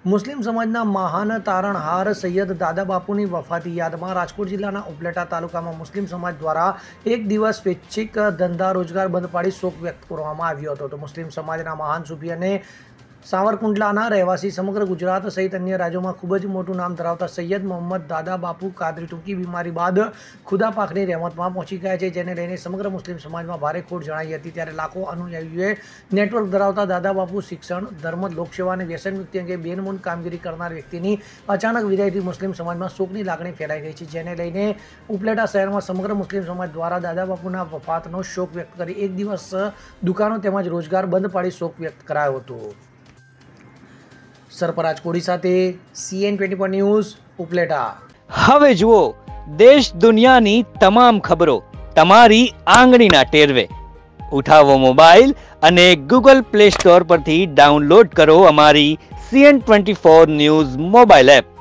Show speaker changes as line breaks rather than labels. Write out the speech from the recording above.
મુસ્લિમ સમાજના મહાન તારણહાર સૈયદ દાદા બાપુની વફાતી યાદમાં રાજકોટ જિલ્લાના ઉપલેટા તાલુકામાં મુસ્લિમ સમાજ દ્વારા એક દિવસ સ્વૈચ્છિક ધંધા રોજગાર બંધ પાડી શોક વ્યક્ત કરવામાં આવ્યો હતો. તો મુસ્લિમ સમાજના મહાન સૂફી અને સાવરકુંડલાના રહેવાસી સમગ્ર ગુજરાત સહિત અન્ય રાજ્યોમાં ખૂબ જ મોટું નામ ધરાવતા સૈયદ મોહમ્મદ દાદા બાપુ કાદરી ટૂંકી બીમારી બાદ ખુદા પાકની રહેમતમાં પહોંચી ગયા છે, જેને લઈને સમગ્ર મુસ્લિમ સમાજમાં ભારે ખોટ જણાઈ હતી. ત્યારે લાખો અનુયાયીઓએ નેટવર્ક ધરાવતા દાદા બાપુ શિક્ષણ, ધર્મ, લોકસેવા અને વ્યસન મુક્તિ અંગે બેનમૂન કામગીરી કરનાર વ્યક્તિની અચાનક વિદાયથી મુસ્લિમ સમાજમાં શોકની લાગણી ફેલાઈ ગઈ છે, જેને લઈને ઉપલેટા શહેરમાં સમગ્ર મુસ્લિમ સમાજ દ્વારા દાદા બાપુના વફાતનો શોક વ્યક્ત કરી એક દિવસ દુકાનો તેમજ રોજગાર બંધ પાડી શોક વ્યક્ત કરાયો હતો. સરફરાજ કોડી સાથે CN24 ન્યૂઝ ઉપલેટા.
હવે જુઓ દેશ દુનિયાની તમામ ખબરો તમારી આંગળીના ટેરવે. ઉઠાવો મોબાઈલ અને Google Play Store પરથી ડાઉનલોડ કરો અમારી CN24 ન્યૂઝ મોબાઈલ એપ.